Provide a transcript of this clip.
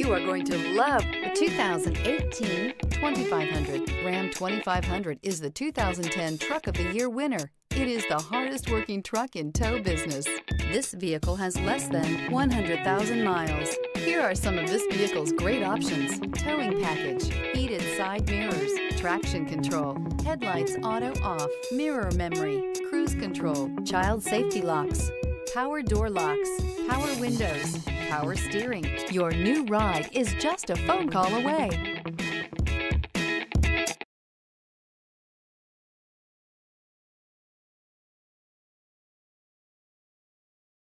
You are going to love the 2018 2500. Ram 2500 is the 2010 Truck of the Year winner. It is the hardest working truck in tow business. This vehicle has less than 100,000 miles. Here are some of this vehicle's great options: towing package, heated side mirrors, traction control, headlights auto off, mirror memory, cruise control, child safety locks, power door locks, power windows, power steering. Your new ride is just a phone call away.